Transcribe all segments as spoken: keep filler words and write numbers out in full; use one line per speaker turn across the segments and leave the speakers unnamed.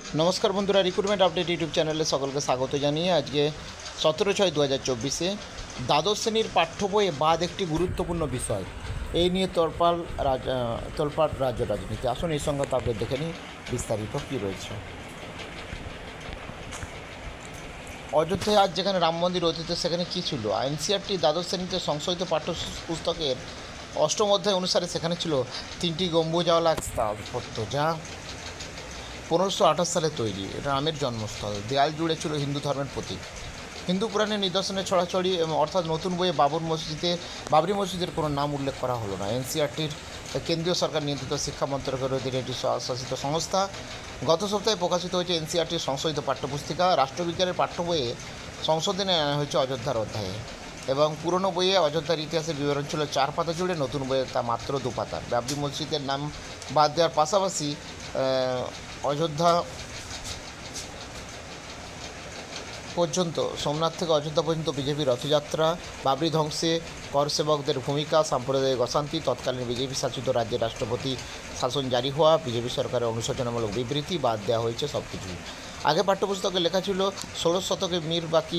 নমস্কার বন্ধুরা, recruitment update YouTube চ্যানেলে সকলকে স্বাগত জানিয়ে আজকে সতেরো ছয় দু হাজার চব্বিশে দ্বাদশ শ্রেণীর পাঠ্য বইয়ে বাদ একটি গুরুত্বপূর্ণ বিষয়, এই নিয়ে তোলপাড় রাজ তোলপাড় রাজ্য রাজনীতি। আসুন এই সংক্রান্ত আপডেট দেখে নিই বিস্তারিত কী রয়েছে। অযোধ্যায় আজ যেখানে রাম মন্দির অতীতে সেখানে কী ছিল? এনসিআরটি দ্বাদশ শ্রেণীতে সংশোধিত পাঠ্যপুস্তকের অষ্টম অধ্যায় অনুসারে সেখানে ছিল তিনটি গম্বুজওয়ালা স্থাপত্য, যা পনেরোশো আঠাশ সালে তৈরি। রামের জন্মস্থল। দেয়াল জুড়ে ছিল হিন্দু ধর্মের প্রতীক। হিন্দু পুরাণের নিদর্শনে ছড়াছড়ি এবং অর্থাৎ নতুন বইয়ে বাবর মসজিদে বাবরি মসজিদের কোনো নাম উল্লেখ করা হলো না। এনসিআরটির কেন্দ্রীয় সরকার নিয়ন্ত্রিত শিক্ষা মন্ত্রকের অধীনে একটি শাসিত সংস্থা। গত সপ্তাহে প্রকাশিত হয়েছে এনসিআরটির সংশোধিত পাঠ্যপুস্তিকা। রাষ্ট্রবিজ্ঞানের পাঠ্য বইয়ে সংশোধনে আনা হয়েছে অযোধ্যার অধ্যায়ে, এবং পুরনো বইয়ে অযোধ্যার ইতিহাসের বিবরণ ছিল চার পাতা জুড়ে, নতুন বইয়ে তা মাত্র দু পাতার। বাবরি মসজিদের নাম বাদ দেওয়ার পাশাপাশি অযোধ্যা পর্যন্ত সোমনাথ থেকে অযোধ্যা পর্যন্ত বিজেপি রথযাত্রা, বাবরি ধ্বংসে করসেবকদের ভূমিকা, সাম্প্রদায়িক অশান্তি, তৎকালীন বিজেপি শাসিত রাজ্যের রাষ্ট্রপতি শাসন জারি হওয়া, বিজেপি সরকারের অনুশোচনামূলক বিবৃতি বাদ দেওয়া হয়েছে সব কিছুই। আগে পাঠ্যপুস্তকে লেখা ছিল ষোড়শ শতকে মীর বাকি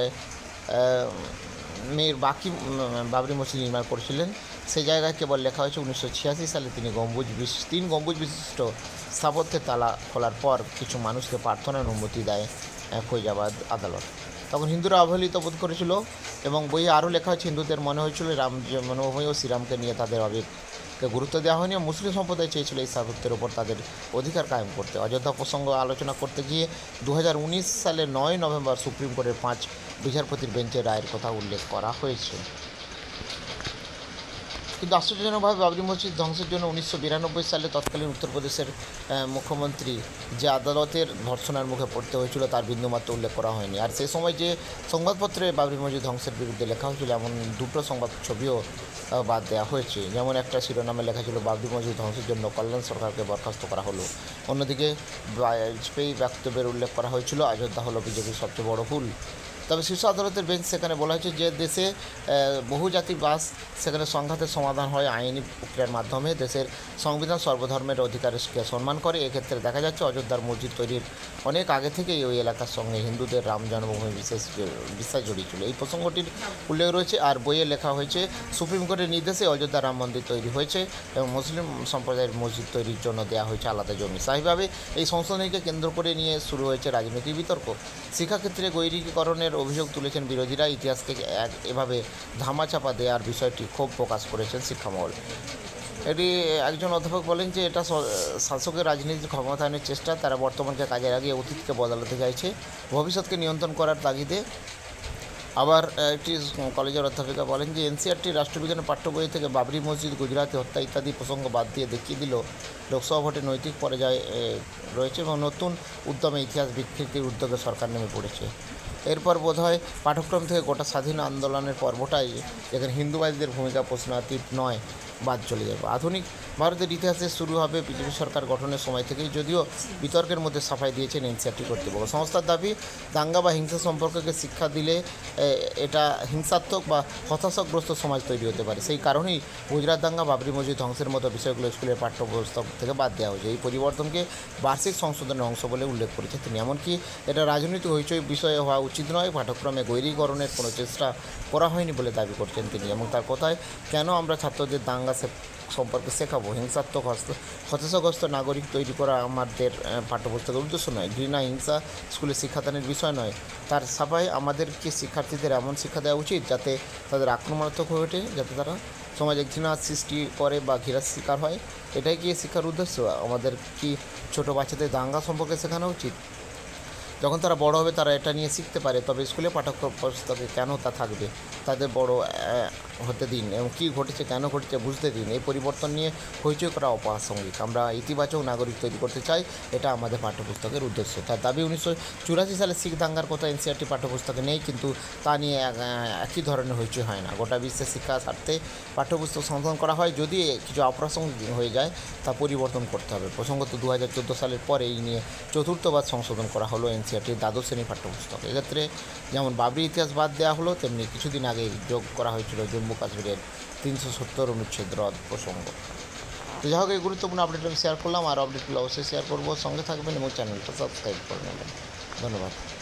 মীর বাকি বাবরি মসজিদ নির্মাণ করেছিলেন। সেই জায়গায় কেবল লেখা হয়েছে উনিশশো ছিয়াশি সালে তিনি গম্বুজ তিন গম্বুজ বিশিষ্ট স্থাপত্যের তালা খোলার পর কিছু মানুষকে প্রার্থনার অনুমতি দেয় ফৈজাবাদ আদালত। তখন হিন্দুরা অবহেলিত বোধ করেছিল, এবং বইয়ে আরও লেখা হয়েছে হিন্দুদের মনে হয়েছিল রাম জন্মভূমি ও শ্রীরামকে নিয়ে তাদের আবেগকে গুরুত্ব দেওয়া হয়নি। মুসলিম সম্প্রদায় চেয়েছিল এই স্থাপত্যের ওপর তাদের অধিকার কায়েম করতে। অযোধ্যা প্রসঙ্গ আলোচনা করতে গিয়ে দু হাজার উনিশ সালের নয় নভেম্বর সুপ্রিম কোর্টের পাঁচ বিচারপতির বেঞ্চের রায়ের কথা উল্লেখ করা হয়েছে। কিন্তু আশ্চর্যজনকভাবে বাবরি মসজিদ ধ্বংসের জন্য উনিশশো বিরানব্বই সালে তৎকালীন উত্তরপ্রদেশের মুখ্যমন্ত্রী যে আদালতের ভর্ৎসনার মুখে পড়তে হয়েছিল তার বিন্দুমাত্র উল্লেখ করা হয়নি। আর সেই সময় যে সংবাদপত্রে বাবরি মসজিদ ধ্বংসের বিরুদ্ধে লেখা হয়েছিল এমন দুটো সংবাদ ছবিও বাদ দেওয়া হয়েছে। যেমন একটা শিরোনামে লেখা ছিল বাবরি মসজিদ ধ্বংসের জন্য কল্যাণ সরকারকে বরখাস্ত করা হলো। অন্যদিকে বাজপেয়ী বক্তব্যের উল্লেখ করা হয়েছিল অযোধ্যা হলো বিজেপির সবচেয়ে বড় ভুল। তবে শীর্ষ আদালতের বেঞ্চ সেখানে বলা হয়েছে যে দেশে বহুজাতিক বাস, সেখানে সংঘাতের সমাধান হয় আইনি প্রক্রিয়ার মাধ্যমে। দেশের সংবিধান সর্বধর্মের অধিকারকে সম্মান করে। এক্ষেত্রে দেখা যাচ্ছে অযোধ্যার মসজিদ তৈরির অনেক আগে থেকেই ওই এলাকার সঙ্গে হিন্দুদের রাম জন্মভূমি বিশেষ বিশ্বাস জড়িয়ে ছিল। এই প্রসঙ্গটির উল্লেখ রয়েছে। আর বইয়ে লেখা হয়েছে সুপ্রিম কোর্টের নির্দেশে অযোধ্যা রাম মন্দির তৈরি হয়েছে এবং মুসলিম সম্প্রদায়ের মসজিদ তৈরির জন্য দেওয়া হয়েছে আলাদা জমি। স্বাভাবিকভাবে এই সংশোধনীকে কেন্দ্র করে নিয়ে শুরু হয়েছে রাজনৈতিক বিতর্ক। শিক্ষাক্ষেত্রে গৈরিকীকরণের অভিযোগ তুলেছেন বিরোধীরা। ইতিহাসকে এক এভাবে ধামাচাপা দেওয়ার বিষয়টি ক্ষোভ প্রকাশ করেছেন শিক্ষামহল। এটি একজন অধ্যাপক বলেন যে এটা শাসকের রাজনীতির ক্ষমতায়নের চেষ্টা। তারা বর্তমানকে কাজে লাগিয়ে অতীতকে বদলাতে চাইছে ভবিষ্যৎকে নিয়ন্ত্রণ করার তাগিদে। আবার একটি কলেজের অধ্যাপিকা বলেন যে এনসিআরটি রাষ্ট্রবিজ্ঞানের পাঠ্য বই থেকে বাবরি মসজিদ, গুজরাতি হত্যা ইত্যাদি প্রসঙ্গ বাদ দিয়ে দেখিয়ে দিল লোকসভা ভোটে নৈতিক পর্যায়ে রয়েছে এবং নতুন উদ্যমে ইতিহাস বিকৃতির উদ্যোগে সরকার নেমে পড়েছে। এরপর বোধহয় পাঠ্যক্রম থেকে গোটা স্বাধীন আন্দোলনের পর্বটাই, যেখানে হিন্দুবাদীদের ভূমিকা প্রশ্নাতীত নয়, বাদ চলে যাবে। আধুনিক ভারতের ইতিহাসে শুরু হবে বিজেপি সরকার গঠনের সময় থেকেই, যদিও বিতর্কের মধ্যে সাফাই দিয়েছেন এনসিআরটি কর্তৃপক্ষ। সংস্থার দাবি দাঙ্গা বা হিংসা সম্পর্কে শিক্ষা দিলে এটা হিংসাত্মক বা হতাশাগ্রস্ত সমাজ তৈরি হতে পারে। সেই কারণেই গুজরাট দাঙ্গা, বাবরি মসজিদ ধ্বংসের মতো বিষয়গুলো স্কুলের পাঠ্যপুস্তক থেকে বাদ দেওয়া হয়েছে। এই পরিবর্তনকে বার্ষিক সংশোধনের অংশ বলে উল্লেখ করেছেন তিনি। এমনকি এটা রাজনৈতিক হইচই বিষয়ে হওয়া উচিত নয়। পাঠ্যক্রমে গৈরিকরণের কোনো চেষ্টা করা হয়নি বলে দাবি করছেন তিনি। এবং তার কথায়, কেন আমরা ছাত্রদের দাঙ্গা সম্পর্কে শেখাবো? হিংসাত্মক হতাশাগ্রস্ত নাগরিক তৈরি করা আমাদের পাঠ্যপুস্তকের উদ্দেশ্য নয়। ঘৃণা, হিংসা স্কুলে শিক্ষাদানের বিষয় নয়। তার সাফাই, আমাদেরকে শিক্ষার্থীদের এমন শিক্ষা দেওয়া উচিত যাতে তাদের আক্রমণাত্মক হয়ে ওঠে, যাতে তারা সমাজে ঘৃণার সৃষ্টি করে বা ঘৃণার শিকার হয়। এটাই কি শিক্ষার উদ্দেশ্য? আমাদের কি ছোটো বাচ্চাদের দাঙ্গা সম্পর্কে শেখানো উচিত? যখন তারা বড় হবে তারা এটা নিয়ে শিখতে পারে, তবে স্কুলে পাঠ্যপুস্তকে কেন তা থাকবে? তাদের বড় হতে দিন এবং কী ঘটেছে, কেন ঘটেছে বুঝতে দিন। এই পরিবর্তন নিয়ে হইচই করা অপ্রাসঙ্গিক। আমরা ইতিবাচক নাগরিক তৈরি করতে চাই, এটা আমাদের পাঠ্যপুস্তকের উদ্দেশ্য। তার দাবি, উনিশশো চুরাশি সালে শিখ দাঙ্গার কথা এনসিআরটি পাঠ্যপুস্তকে নেই, কিন্তু তা নিয়ে একই ধরনের হইচই হয় না। গোটা বিশ্বের শিক্ষা স্বার্থে পাঠ্যপুস্তক সংশোধন করা হয়। যদি কিছু অপ্রাসঙ্গিক হয়ে যায় তা পরিবর্তন করতে হবে। প্রসঙ্গত দু হাজার চোদ্দো সালের পরে এই নিয়ে চতুর্থবার সংশোধন করা হলো এনসিআরটির দ্বাদশ শ্রেণীর পাঠ্যপুস্তক। এক্ষেত্রে যেমন বাবরি ইতিহাস বাদ দেওয়া হলো, তেমনি কিছুদিন আগে যোগ করা হয়েছিল জম্মু কাশ্মীরের তিনশো সত্তর অনুচ্ছেদ রদ প্রসঙ্গ। তো যাই হোক এই গুরুত্বপূর্ণ আপডেট আমি শেয়ার করলাম, আর আপডেটগুলো অবশ্যই শেয়ার করবো, সঙ্গে থাকবেন এবং চ্যানেলটা সাবস্ক্রাইব করে নেবেন। ধন্যবাদ।